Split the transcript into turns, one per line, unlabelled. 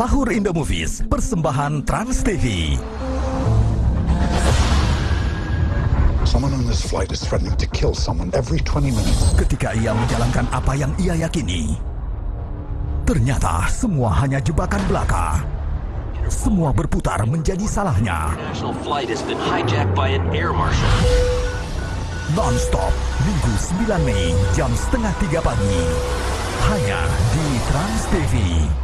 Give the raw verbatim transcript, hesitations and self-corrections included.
Sahur in the Movies, persembahan Trans T V.
Someone on this flight is threatening to kill someone every twenty minutes.
Ketika ia menjalankan apa yang ia yakini, ternyata semua hanya jebakan belaka. Semua berputar menjadi salahnya.
National flight has been hijacked by an air marshal.
Non-stop, Minggu sembilan Mei, jam setengah tiga pagi. Hanya di Trans T V.